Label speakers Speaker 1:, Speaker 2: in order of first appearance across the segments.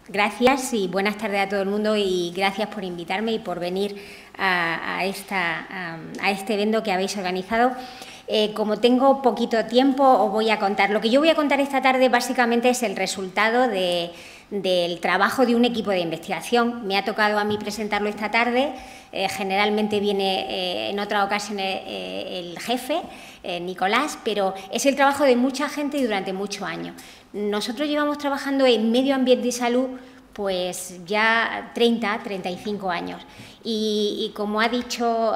Speaker 1: Gracias y buenas tardes a todo el mundo y gracias por invitarme y por venir a este evento que habéis organizado. Como tengo poquito tiempo, os voy a contar. Lo que yo voy a contar esta tarde básicamente es el resultado del trabajo de un equipo de investigación. Me ha tocado a mí presentarlo esta tarde. Generalmente viene en otras ocasiones el jefe, Nicolás, pero es el trabajo de mucha gente y durante muchos años. Nosotros llevamos trabajando en medio ambiente y salud pues ya 35 años. Y como ha dicho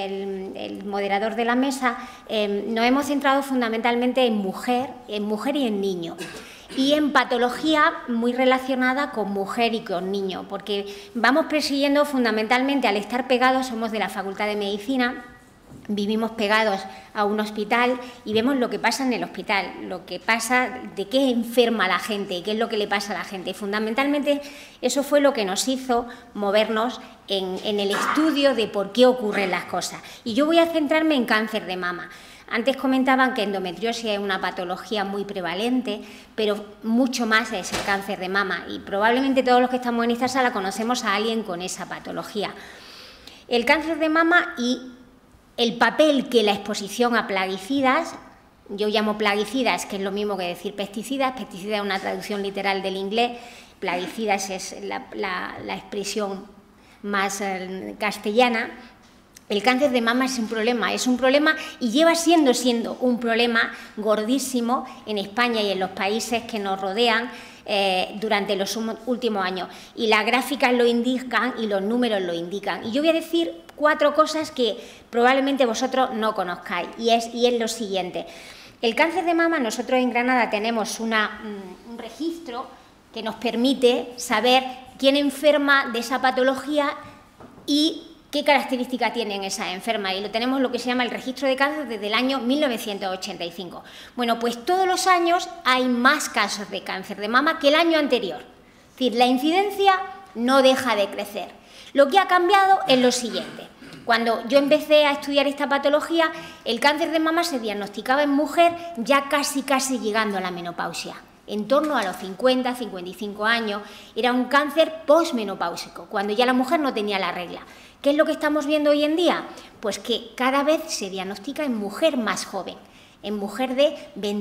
Speaker 1: el moderador de la mesa, nos hemos centrado fundamentalmente en mujer y en niño. Y en patología muy relacionada con mujer y con niño, porque vamos persiguiendo fundamentalmente, al estar pegados, somos de la Facultad de Medicina, vivimos pegados a un hospital y vemos lo que pasa en el hospital, lo que pasa, de qué enferma la gente y qué es lo que le pasa a la gente. Y fundamentalmente eso fue lo que nos hizo movernos en el estudio de por qué ocurren las cosas. Y yo voy a centrarme en cáncer de mama. Antes comentaban que endometriosis es una patología muy prevalente, pero mucho más es el cáncer de mama y probablemente todos los que estamos en esta sala conocemos a alguien con esa patología. El cáncer de mama y el papel que la exposición a plaguicidas, yo llamo plaguicidas, que es lo mismo que decir pesticidas, pesticida es una traducción literal del inglés, plaguicidas es la expresión más castellana. El cáncer de mama es un problema y lleva siendo un problema gordísimo en España y en los países que nos rodean durante los últimos años. Y las gráficas lo indican y los números lo indican. Y yo voy a decir 4 cosas que probablemente vosotros no conozcáis y es lo siguiente. El cáncer de mama, nosotros en Granada tenemos un registro que nos permite saber quién enferma de esa patología y qué características tienen esas enfermas, y lo tenemos lo que se llama el registro de cáncer desde el año 1985. Bueno, pues todos los años hay más casos de cáncer de mama que el año anterior. Es decir, la incidencia no deja de crecer. Lo que ha cambiado es lo siguiente. Cuando yo empecé a estudiar esta patología, el cáncer de mama se diagnosticaba en mujer ya casi llegando a la menopausia. En torno a los 50, 55 años, era un cáncer posmenopáusico, cuando ya la mujer no tenía la regla. ¿Qué es lo que estamos viendo hoy en día? Pues que cada vez se diagnostica en mujer más joven, en mujer de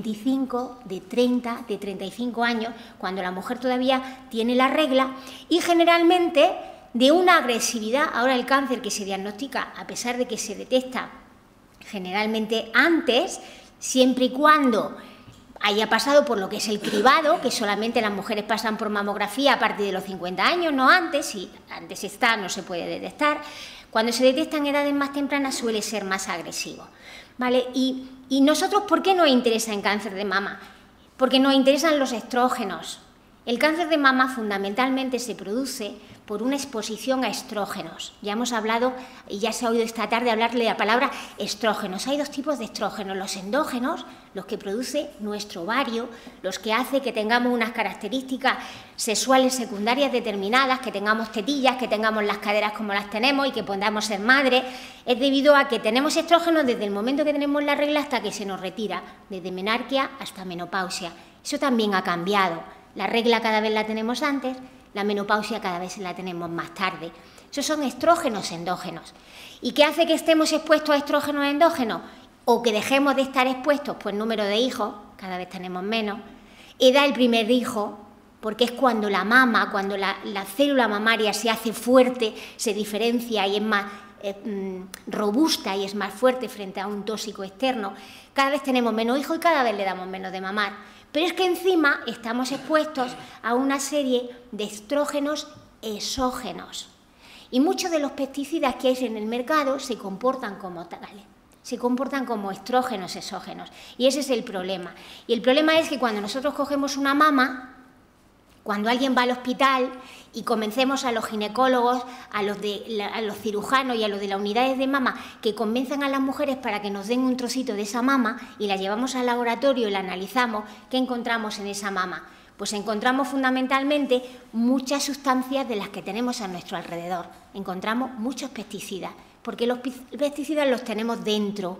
Speaker 1: 25, de 30, de 35 años, cuando la mujer todavía tiene la regla y generalmente de una agresividad. Ahora el cáncer que se diagnostica, a pesar de que se detecta generalmente antes, siempre y cuando haya pasado por lo que es el cribado, que solamente las mujeres pasan por mamografía a partir de los 50 años, no antes, si antes está no se puede detectar. Cuando se detecta en edades más tempranas suele ser más agresivo, ¿vale? Y nosotros, ¿por qué nos interesa en cáncer de mama? Porque nos interesan los estrógenos. El cáncer de mama fundamentalmente se produce por una exposición a estrógenos. Ya hemos hablado y ya se ha oído esta tarde hablarle de la palabra estrógenos. Hay 2 tipos de estrógenos, los endógenos, los que produce nuestro ovario, los que hace que tengamos unas características sexuales secundarias determinadas, que tengamos tetillas, que tengamos las caderas como las tenemos y que podamos ser madres. Es debido a que tenemos estrógenos desde el momento que tenemos la regla hasta que se nos retira, desde menarquia hasta menopausia. Eso también ha cambiado. La regla cada vez la tenemos antes, la menopausia cada vez la tenemos más tarde. Esos son estrógenos endógenos. ¿Y qué hace que estemos expuestos a estrógenos endógenos? O que dejemos de estar expuestos, pues número de hijos, cada vez tenemos menos. Edad del primer hijo, porque es cuando la mama, cuando la célula mamaria se hace fuerte, se diferencia y es más robusta y es más fuerte frente a un tóxico externo. Cada vez tenemos menos hijos y cada vez le damos menos de mamar. Pero es que encima estamos expuestos a una serie de estrógenos exógenos. Y muchos de los pesticidas que hay en el mercado se comportan como tales, se comportan como estrógenos exógenos. Y ese es el problema. Y el problema es que cuando nosotros cogemos una mama, cuando alguien va al hospital y convencemos a los ginecólogos, a los cirujanos y a los de las unidades de mama que convenzan a las mujeres para que nos den un trocito de esa mama y la llevamos al laboratorio y la analizamos, ¿qué encontramos en esa mama? Pues encontramos fundamentalmente muchas sustancias de las que tenemos a nuestro alrededor. Encontramos muchos pesticidas, porque los pesticidas los tenemos dentro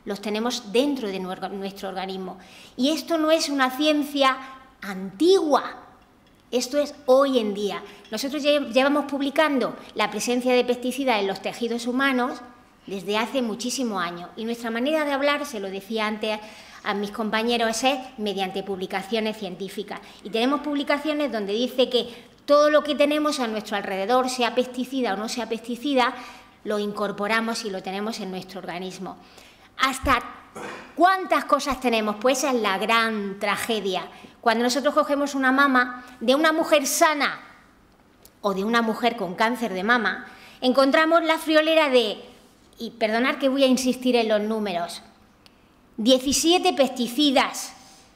Speaker 1: de nuestro organismo. Y esto no es una ciencia antigua. Esto es hoy en día. Nosotros llevamos publicando la presencia de pesticidas en los tejidos humanos desde hace muchísimos años. Y nuestra manera de hablar, se lo decía antes a mis compañeros, es mediante publicaciones científicas. Y tenemos publicaciones donde dice que todo lo que tenemos a nuestro alrededor, sea pesticida o no sea pesticida, lo incorporamos y lo tenemos en nuestro organismo. ¿Hasta cuántas cosas tenemos? Pues esa es la gran tragedia. Cuando nosotros cogemos una mama de una mujer sana o de una mujer con cáncer de mama, encontramos la friolera de, y perdonad que voy a insistir en los números, 17 pesticidas,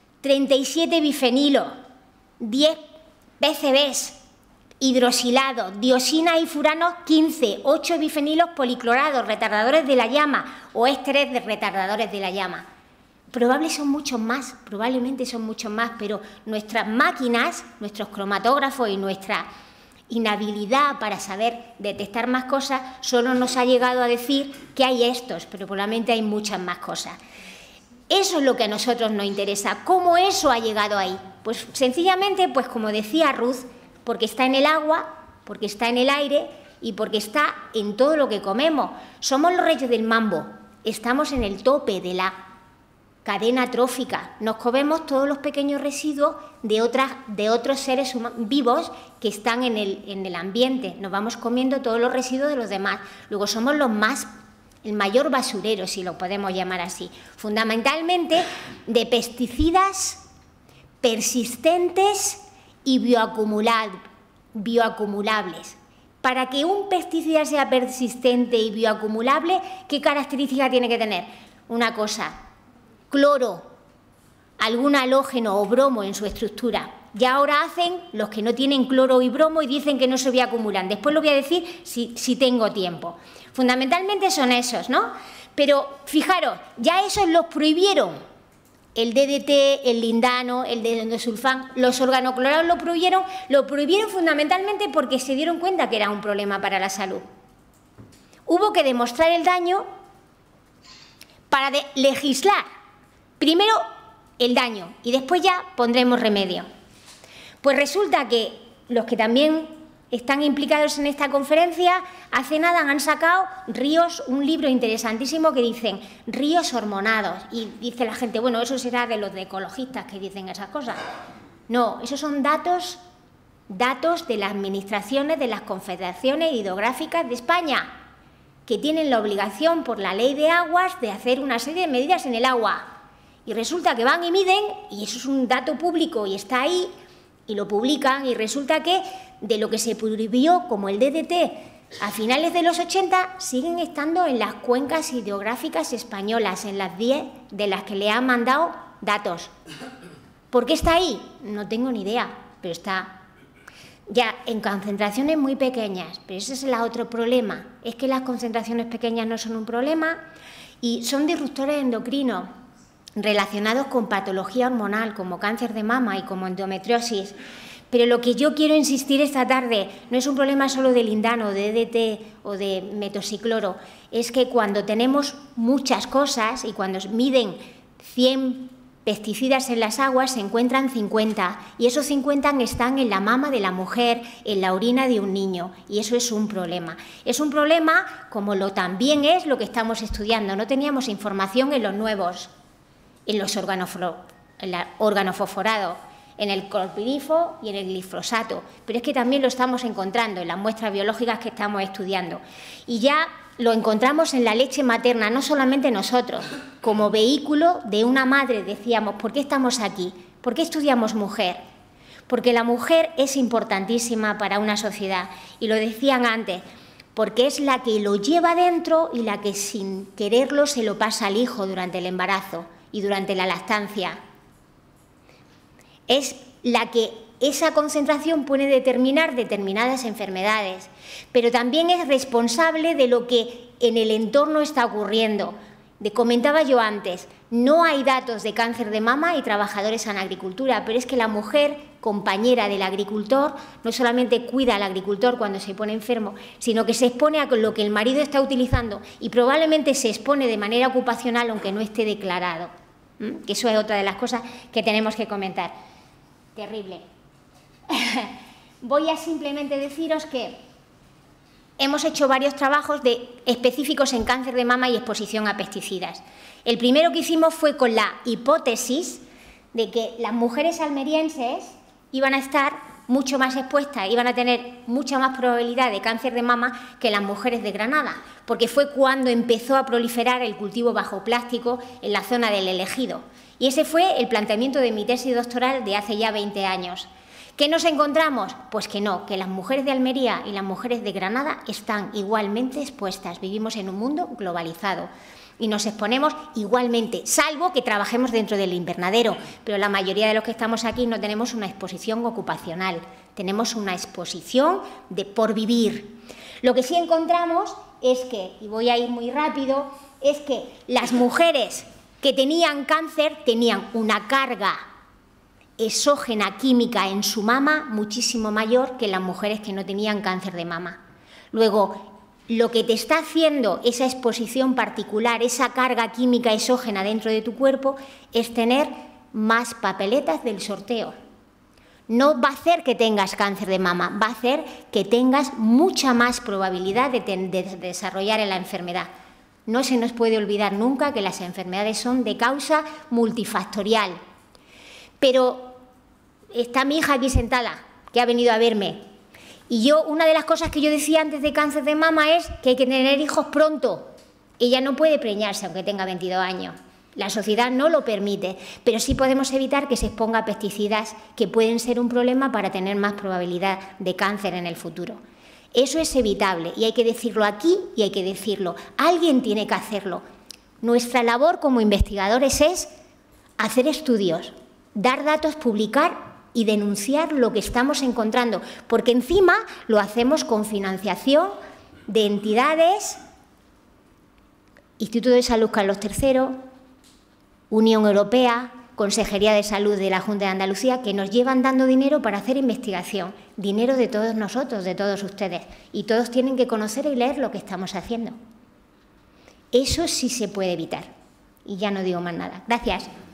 Speaker 1: 37 bifenilos, 10 PCBs, hidrosilados, dioxina y furanos 15, 8 bifenilos policlorados, retardadores de la llama o ésteres de retardadores de la llama. Probablemente son muchos más, pero nuestras máquinas, nuestros cromatógrafos y nuestra inhabilidad para saber detectar más cosas solo nos ha llegado a decir que hay estos, pero probablemente hay muchas más cosas. Eso es lo que a nosotros nos interesa. ¿Cómo eso ha llegado ahí? Pues sencillamente, pues como decía Ruth, porque está en el agua, porque está en el aire y porque está en todo lo que comemos. Somos los reyes del mambo, estamos en el tope de la cadena trófica. Nos comemos todos los pequeños residuos de otros seres vivos que están en el ambiente. Nos vamos comiendo todos los residuos de los demás. Luego somos el mayor basurero, si lo podemos llamar así. Fundamentalmente de pesticidas persistentes y bioacumulables. Para que un pesticida sea persistente y bioacumulable, ¿qué característica tiene que tener? Una cosa, cloro, algún halógeno o bromo en su estructura. Ya ahora hacen los que no tienen cloro y bromo y dicen que no se bioacumulan. Después lo voy a decir si tengo tiempo. Fundamentalmente son esos, ¿no? Pero fijaros, ya esos los prohibieron. El DDT, el lindano, el endosulfán, los organoclorados lo prohibieron fundamentalmente porque se dieron cuenta que era un problema para la salud. Hubo que demostrar el daño para legislar. Primero el daño y después ya pondremos remedio. Pues resulta que los que también están implicados en esta conferencia, hace nada han sacado ríos, un libro interesantísimo que dicen ríos hormonados. Y dice la gente, bueno, eso será de los ecologistas que dicen esas cosas. No, esos son datos de las administraciones de las confederaciones hidrográficas de España, que tienen la obligación por la ley de aguas de hacer una serie de medidas en el agua. Y resulta que van y miden, y eso es un dato público y está ahí, y lo publican, y resulta que de lo que se prohibió, como el DDT, a finales de los 80, siguen estando en las cuencas hidrográficas españolas, en las 10 de las que le han mandado datos. ¿Por qué está ahí? No tengo ni idea, pero está ya en concentraciones muy pequeñas. Pero ese es el otro problema, es que las concentraciones pequeñas no son un problema y son disruptores endocrinos relacionados con patología hormonal, como cáncer de mama y como endometriosis. Pero lo que yo quiero insistir esta tarde no es un problema solo de lindano, de DDT o de metoxicloro, es que cuando tenemos muchas cosas y cuando miden 100 pesticidas en las aguas se encuentran 50 y esos 50 están en la mama de la mujer, en la orina de un niño y eso es un problema. Es un problema como también es lo que estamos estudiando. No teníamos información en los nuevos, en los organofosforados, en el clorpirifo y en el glifosato, pero es que también lo estamos encontrando en las muestras biológicas que estamos estudiando. Y ya lo encontramos en la leche materna, no solamente nosotros, como vehículo de una madre, decíamos, ¿por qué estamos aquí? ¿Por qué estudiamos mujer? Porque la mujer es importantísima para una sociedad, y lo decían antes, porque es la que lo lleva dentro y la que sin quererlo se lo pasa al hijo durante el embarazo y durante la lactancia. Es la que esa concentración puede determinar determinadas enfermedades, pero también es responsable de lo que en el entorno está ocurriendo. Comentaba yo antes, no hay datos de cáncer de mama y trabajadores en agricultura, pero es que la mujer, compañera del agricultor, no solamente cuida al agricultor cuando se pone enfermo, sino que se expone a lo que el marido está utilizando y probablemente se expone de manera ocupacional aunque no esté declarado. Que eso es otra de las cosas que tenemos que comentar. Terrible. voy a simplemente deciros que hemos hecho varios trabajos específicos en cáncer de mama y exposición a pesticidas. El primero que hicimos fue con la hipótesis de que las mujeres almerienses iban a estar mucho más expuestas, iban a tener mucha más probabilidad de cáncer de mama que las mujeres de Granada, porque fue cuando empezó a proliferar el cultivo bajo plástico en la zona del El Ejido. Y ese fue el planteamiento de mi tesis doctoral de hace ya 20 años. ¿Qué nos encontramos? Pues que no, que las mujeres de Almería y las mujeres de Granada están igualmente expuestas. Vivimos en un mundo globalizado y nos exponemos igualmente, salvo que trabajemos dentro del invernadero, pero la mayoría de los que estamos aquí no tenemos una exposición ocupacional, tenemos una exposición por vivir. Lo que sí encontramos es que, y voy a ir muy rápido, es que las mujeres que tenían cáncer tenían una carga exógena química en su mama muchísimo mayor que las mujeres que no tenían cáncer de mama. Luego, lo que te está haciendo esa exposición particular, esa carga química exógena dentro de tu cuerpo, es tener más papeletas del sorteo. No va a hacer que tengas cáncer de mama, va a hacer que tengas mucha más probabilidad de desarrollar la enfermedad. No se nos puede olvidar nunca que las enfermedades son de causa multifactorial. Pero está mi hija aquí sentada, que ha venido a verme. Y yo, una de las cosas que yo decía antes de cáncer de mama es que hay que tener hijos pronto. Ella no puede preñarse aunque tenga 22 años. La sociedad no lo permite, pero sí podemos evitar que se exponga a pesticidas que pueden ser un problema para tener más probabilidad de cáncer en el futuro. Eso es evitable y hay que decirlo aquí y hay que decirlo. Alguien tiene que hacerlo. Nuestra labor como investigadores es hacer estudios, dar datos, publicar y denunciar lo que estamos encontrando, porque encima lo hacemos con financiación de entidades, Instituto de Salud Carlos III, Unión Europea, Consejería de Salud de la Junta de Andalucía, que nos llevan dando dinero para hacer investigación, dinero de todos nosotros, de todos ustedes, y todos tienen que conocer y leer lo que estamos haciendo. Eso sí se puede evitar. Y ya no digo más nada. Gracias.